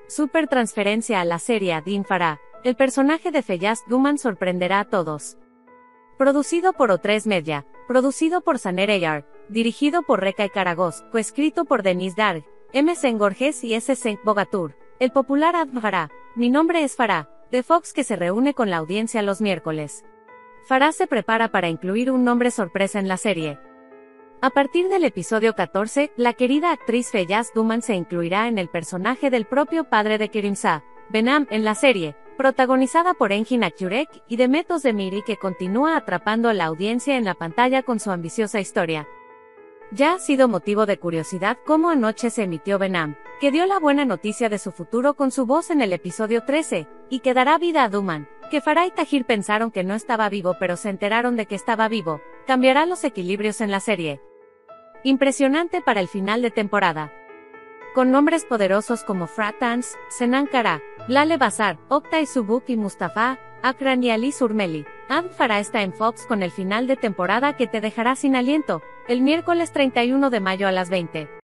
Super transferencia a la serie Adin Farah. El personaje de Feyyaz Duman sorprenderá a todos. Producido por O3 Media, producido por Saner Eyar, dirigido por Rekay Karagöz, coescrito por Deniz Darg, M. Sengorges y S. Senk Bogatur. El popular Adin Farah, Mi nombre es Farah, de Fox, que se reúne con la audiencia los miércoles. Farah se prepara para incluir un nombre sorpresa en la serie. A partir del episodio 14, la querida actriz Feyyaz Duman se incluirá en el personaje del propio padre de Kerimzad, Benam, en la serie, protagonizada por Engin Akyurek y Demet Özdemir, que continúa atrapando a la audiencia en la pantalla con su ambiciosa historia. Ya ha sido motivo de curiosidad cómo anoche se emitió Benam, que dio la buena noticia de su futuro con su voz en el episodio 13, y que dará vida a Duman, que Farah y Tahir pensaron que no estaba vivo pero se enteraron de que estaba vivo, cambiará los equilibrios en la serie. Impresionante para el final de temporada. Con nombres poderosos como Farah Tanz, Senan Kara, Lale Bazar, Oktay Subuk y Mustafa Akran y Ali Surmeli. Adin Farah está en Fox con el final de temporada que te dejará sin aliento, el miércoles 31 de mayo a las 20.